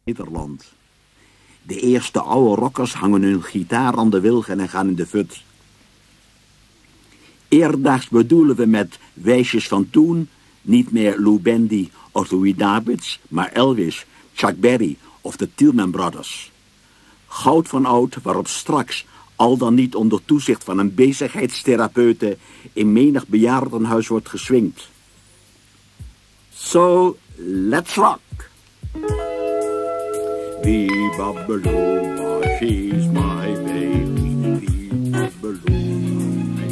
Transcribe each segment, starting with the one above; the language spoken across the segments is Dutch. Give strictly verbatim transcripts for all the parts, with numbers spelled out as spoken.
Nederland. De eerste oude rockers hangen hun gitaar aan de wilgen en gaan in de fut. Eerdaags bedoelen we met wijsjes van toen niet meer Lou Bendy of Louis Davids, maar Elvis, Chuck Berry of de Tillman Brothers. Goud van oud waarop straks, al dan niet onder toezicht van een bezigheidstherapeute, in menig bejaardenhuis wordt geswingd. So, let's rock! Viva Beluma, she's my baby. Viva Beluma.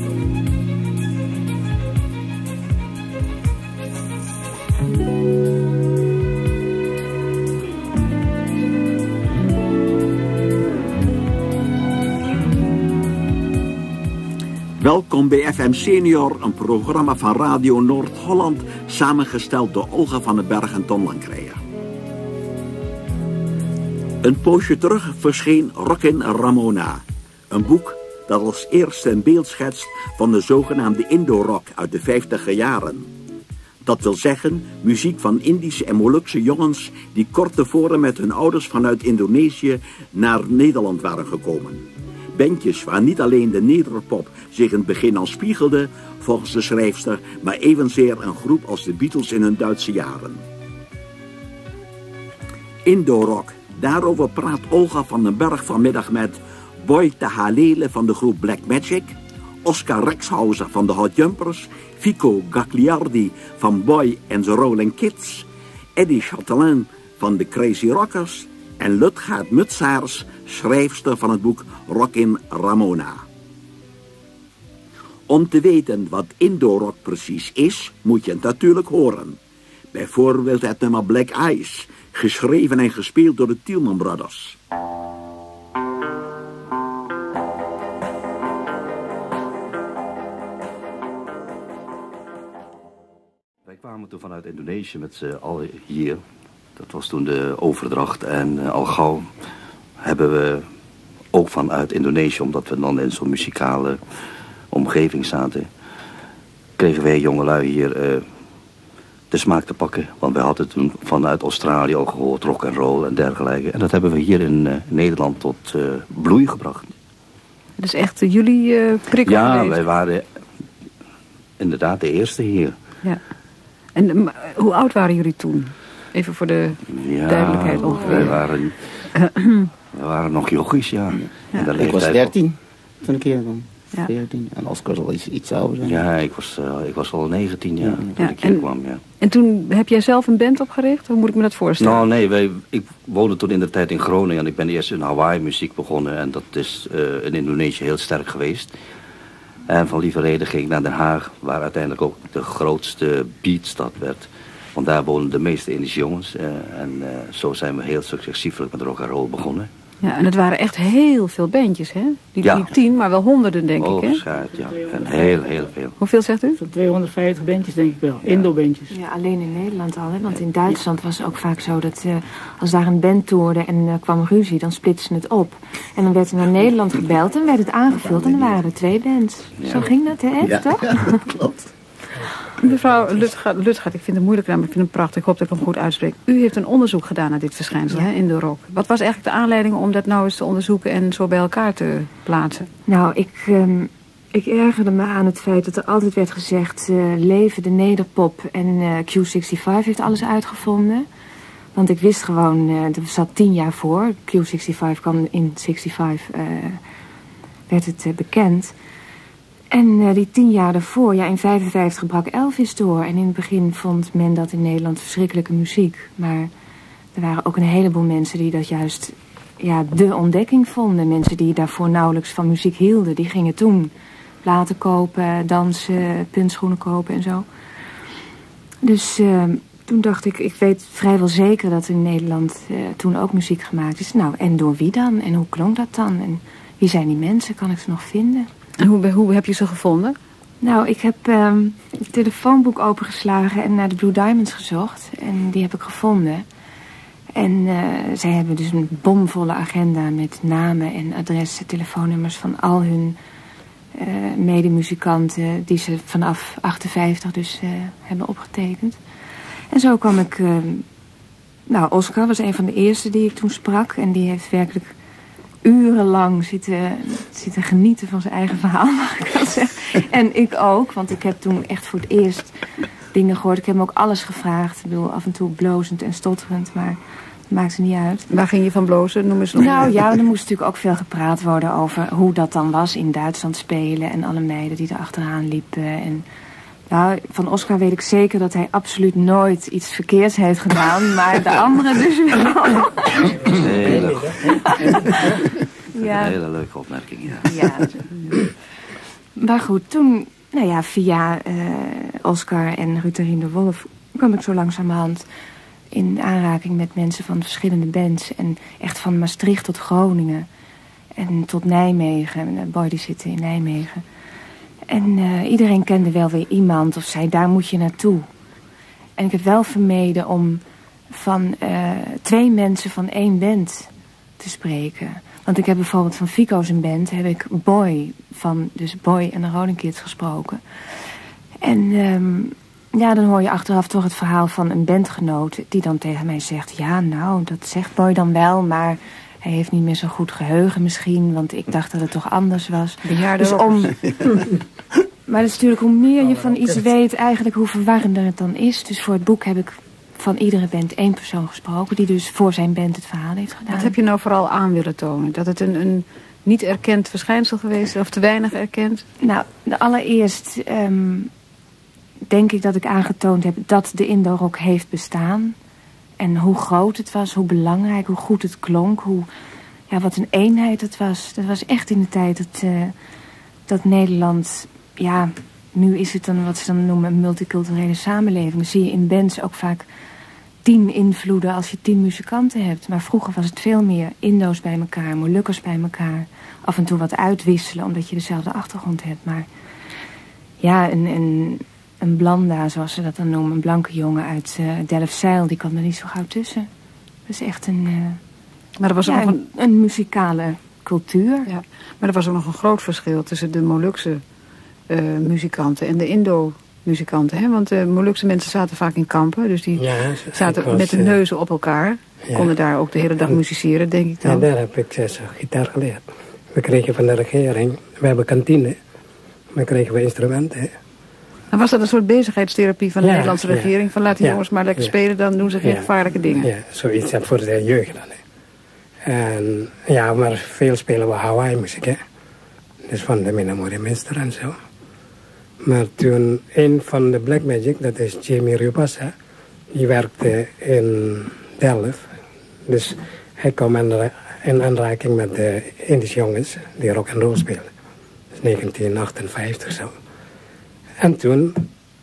Welkom bij F M Senior, een programma van Radio Noord-Holland, samengesteld door Olga van den Berg en Ton Lankreijer. Een poosje terug verscheen Rockin' Ramona, een boek dat als eerste een beeld schetst van de zogenaamde Indo-rock uit de vijftiger jaren. Dat wil zeggen, muziek van Indische en Molukse jongens die kort tevoren met hun ouders vanuit Indonesië naar Nederland waren gekomen. Bandjes waar niet alleen de nederpop zich in het begin al spiegelde, volgens de schrijfster, maar evenzeer een groep als de Beatles in hun Duitse jaren. Indo-rock, daarover praat Olga van den Berg vanmiddag met Boy Tahalele van de groep Black Magic, Oscar Rexhauser van de Hot Jumpers, Fico Gagliardi van Boy and the Rolling Kids, Eddie Chatelain van de Crazy Rockers en Lutgaard Mutsaars, schrijfster van het boek Rockin' Ramona. Om te weten wat Indo-rock precies is, moet je het natuurlijk horen. Bijvoorbeeld het nummer Black Eyes, geschreven en gespeeld door de Tillman Brothers. Wij kwamen toen vanuit Indonesië met z'n allen hier. Dat was toen de overdracht. En uh, al gauw hebben we ook vanuit Indonesië, omdat we dan in zo'n muzikale omgeving zaten, kregen wij jongelui hier uh, de smaak te pakken. Want wij hadden toen vanuit Australië al gehoord rock and roll en dergelijke. En dat hebben we hier in uh, Nederland tot uh, bloei gebracht. Dat is echt uh, jullie uh, prikkel Ja, geweest. wij waren inderdaad de eerste hier. Ja. En uh, hoe oud waren jullie toen? Even voor de ja, duidelijkheid ongeveer. Wij waren, wij waren nog jochies, ja. Ja. En Ik was dertien toen ik hier kwam. Ja. veertien. En Oscar zal iets, iets ouder zijn. Ja, ik was, uh, ik was al negentien jaar toen Ja, ik hier en- kwam, ja. En toen heb jij zelf een band opgericht? Hoe moet ik me dat voorstellen? Nou, nee, wij, ik woonde toen in de tijd in Groningen en ik ben eerst in Hawaii muziek begonnen. En dat is uh, in Indonesië heel sterk geweest. En van lieve reden ging ik naar Den Haag, waar uiteindelijk ook de grootste beatstad werd. Want daar wonen de meeste Indische jongens. Uh, en uh, zo zijn we heel succesievelijk met rock and roll begonnen. Ja, en het waren echt heel veel bandjes, hè? Niet, Ja. niet tien, maar wel honderden, denk oh, ik, hè? verschaard, ja. En heel, heel veel. Hoeveel zegt u? Zo'n tweehonderdvijftig bandjes denk ik wel, Indo-bandjes. Ja, alleen in Nederland al, hè? Want in Duitsland was het ook vaak zo dat uh, als daar een band toerde en uh, kwam ruzie, dan splitsten ze het op. En dan werd er naar Nederland gebeld en werd het aangevuld en dan waren er twee bands. Ja. Zo ging dat, hè? Echt, Ja, toch? ja, dat klopt. Mevrouw Lutgaard, Lutgaard, ik vind het een moeilijke naam, maar ik vind hem prachtig. Ik hoop dat ik hem goed uitspreek. U heeft een onderzoek gedaan naar dit verschijnsel, Ja. hè, in de rock. Wat was eigenlijk de aanleiding om dat nou eens te onderzoeken en zo bij elkaar te plaatsen? Nou, ik, um, ik ergerde me aan het feit dat er altijd werd gezegd, uh, leven de nederpop en uh, Q vijfenzestig heeft alles uitgevonden. Want ik wist gewoon, uh, er zat tien jaar voor. Q vijfenzestig kwam in zesenzestig, uh, werd het uh, bekend. En uh, die tien jaar daarvoor, ja, in vijfenvijftig brak Elvis door. En in het begin vond men dat in Nederland verschrikkelijke muziek. Maar er waren ook een heleboel mensen die dat juist, ja, de ontdekking vonden. Mensen die daarvoor nauwelijks van muziek hielden. Die gingen toen platen kopen, dansen, puntschoenen kopen en zo. Dus uh, toen dacht ik, ik weet vrijwel zeker dat in Nederland uh, toen ook muziek gemaakt is. Nou, en door wie dan? En hoe klonk dat dan? En wie zijn die mensen? Kan ik ze nog vinden? En hoe, hoe heb je ze gevonden? Nou, ik heb um, het telefoonboek opengeslagen en naar de Blue Diamonds gezocht. En die heb ik gevonden. En uh, zij hebben dus een bomvolle agenda met namen en adressen, telefoonnummers van al hun uh, medemuzikanten die ze vanaf achtenvijftig dus uh, hebben opgetekend. En zo kwam ik uh, nou, Oscar was een van de eerste die ik toen sprak. En die heeft werkelijk urenlang zitten, zitten genieten van zijn eigen verhaal, mag ik wel zeggen. En ik ook, want ik heb toen echt voor het eerst dingen gehoord. Ik heb hem ook alles gevraagd. Ik bedoel, af en toe blozend en stotterend, maar het maakt er niet uit. Waar ging je van blozen? Noem eens nog. Nou ja, er moest natuurlijk ook veel gepraat worden over hoe dat dan was in Duitsland spelen. En alle meiden die er achteraan liepen. En nou, van Oscar weet ik zeker dat hij absoluut nooit iets verkeerds heeft gedaan. Maar de anderen dus wel. Hele, ja. Een hele leuke opmerking, ja. ja. Maar goed, toen, nou ja, via uh, Oscar en Rutherien de Wolf kwam ik zo langzamerhand in aanraking met mensen van verschillende bands. En echt van Maastricht tot Groningen. En tot Nijmegen. Boy, die zitten in Nijmegen. En uh, iedereen kende wel weer iemand of zei, daar moet je naartoe. En ik heb wel vermeden om van uh, twee mensen van één band te spreken. Want ik heb bijvoorbeeld van Fico zijn band, heb ik Boy van, dus Boy en de Rolling Kids gesproken. En um, ja, dan hoor je achteraf toch het verhaal van een bandgenoot die dan tegen mij zegt, ja, nou, dat zegt Boy dan wel, maar hij heeft niet meer zo'n goed geheugen misschien, want ik dacht dat het toch anders was. Dus om... Maar het is natuurlijk, hoe meer je van iets weet, eigenlijk hoe verwarrender het dan is. Dus voor het boek heb ik van iedere band één persoon gesproken, die dus voor zijn band het verhaal heeft gedaan. Wat heb je nou vooral aan willen tonen? Dat het een, een niet erkend verschijnsel geweest, of te weinig erkend? Nou, allereerst um, denk ik dat ik aangetoond heb dat de Indo-rock heeft bestaan. En hoe groot het was, hoe belangrijk, hoe goed het klonk, hoe, ja, wat een eenheid het was. Dat was echt in de tijd dat, uh, dat Nederland, ja, nu is het dan wat ze dan noemen een multiculturele samenleving. Dan zie je in bands ook vaak tien invloeden als je tien muzikanten hebt. Maar vroeger was het veel meer Indo's bij elkaar, Molukkers bij elkaar. Af en toe wat uitwisselen, omdat je dezelfde achtergrond hebt. Maar ja, een... een Een blanda, zoals ze dat dan noemen. Een blanke jongen uit uh, Delfzijl. Die kwam er niet zo gauw tussen. Dat is echt een... Uh, maar er was ja, ook nog een... een, een muzikale cultuur. Ja, maar er was ook nog een groot verschil tussen de Molukse uh, muzikanten en de Indo-muzikanten. Hè? Want de Molukse mensen zaten vaak in kampen. Dus die ja, zaten was, met de neuzen op elkaar. Ja. Konden daar ook de hele dag musiceren, denk ik dan. Ja, daar heb ik zes gitaar geleerd. We kregen van de regering... We hebben kantine. We kregen we instrumenten... En was dat een soort bezigheidstherapie van de ja, Nederlandse regering? Ja, van laat die ja, jongens maar lekker ja, spelen, dan doen ze geen ja, gevaarlijke dingen. Ja, zoiets voor de jeugd dan. Hè. En ja, maar veel spelen we Hawaii muziek, hè. Dus van de Minamori Minster en zo. Maar toen een van de Black Magic, dat is Jamie Rupasa, die werkte in Delft. Dus hij kwam in aanraking met de Indische jongens die rock and roll spelen. Dat is negentien achtenvijftig zo. En toen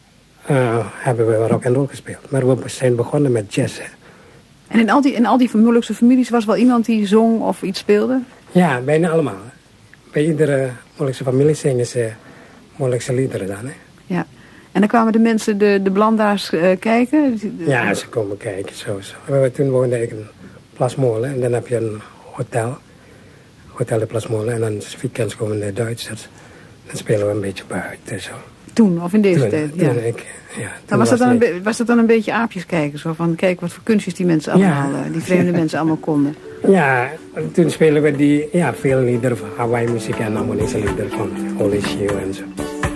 uh, hebben we rock and roll gespeeld. Maar we zijn begonnen met jazz. Hè. En in al die, in al die Molukse families was wel iemand die zong of iets speelde? Ja, bijna allemaal. Hè. Bij iedere Molukse familie zingen ze Molukse liederen dan. Hè. Ja. En dan kwamen de mensen, de, de blandaars, uh, kijken? Ja, ze komen kijken. Zo, zo. We, toen woonde ik in Plasmolen. En dan heb je een hotel. Hotel de Plasmolen. En dan is weekends komen de Duitsers. Dan spelen we een beetje buiten. Zo. Toen, of in deze toen, tijd? Toen ja. Ik, ja, toen was, was, dat dan ik... een was dat dan een beetje aapjes kijken? Zo van, kijk wat voor kunstjes die mensen allemaal, ja. die vreemde mensen allemaal konden. Ja, toen spelen we die, ja, veel liederen van Hawaii muziek en Amonese liederen van Holy Shio en zo.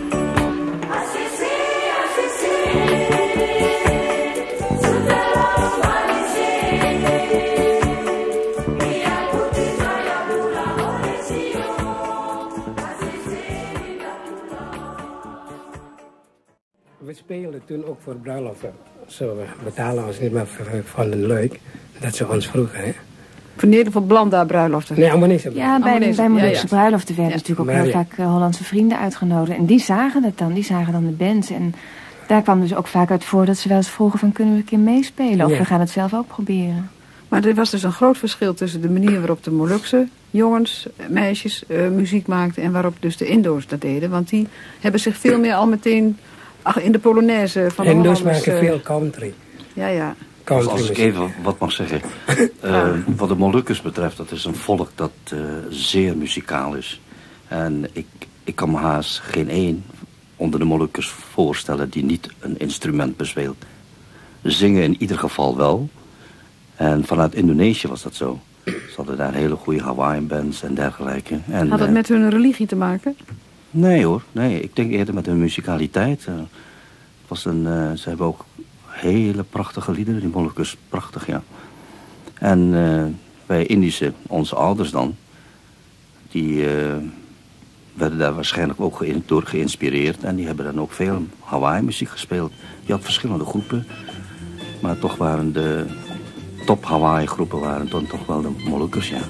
We spelen toen ook voor bruiloften. Zo, we betalen ons niet meer van een leuk. Dat ze ons vroegen, hè. Voor in ieder geval blanda bruiloften. Nee, Amonese bruiloften. Ja, bij, Amonese, bij Molukse ja, ja. bruiloften werden ja. natuurlijk ook maar, heel ja. vaak uh, Hollandse vrienden uitgenodigd. En die zagen het dan, die zagen dan de bands. En daar kwam dus ook vaak uit voor dat ze wel eens vroegen van kunnen we een keer meespelen. Of ja. we gaan het zelf ook proberen. Maar er was dus een groot verschil tussen de manier waarop de Molukse jongens, meisjes uh, muziek maakten en waarop dus de Indo's dat deden. Want die hebben zich veel meer al meteen ach, in de Polonaise van de Indo's Hollanders... maken uh, veel country. Ja, ja. Dus als ik even wat mag zeggen. Uh, wat de Molukkers betreft, dat is een volk dat uh, zeer muzikaal is. En ik, ik kan me haast geen één onder de Molukkers voorstellen die niet een instrument bespeelt. Zingen in ieder geval wel. En vanuit Indonesië was dat zo. Ze hadden daar hele goede Hawaiian bands en dergelijke. En, Had dat met hun religie te maken? Nee hoor, nee. Ik denk eerder met hun musicaliteit. Uh, het was een, uh, ze hebben ook hele prachtige liederen. Die Molukkers, prachtig, ja. En uh, wij Indische, onze ouders dan, die uh, werden daar waarschijnlijk ook ge door geïnspireerd. En die hebben dan ook veel Hawaii-muziek gespeeld. Je had verschillende groepen. Maar toch waren de top Hawaii-groepen waren dan toch wel de Molukkers, ja.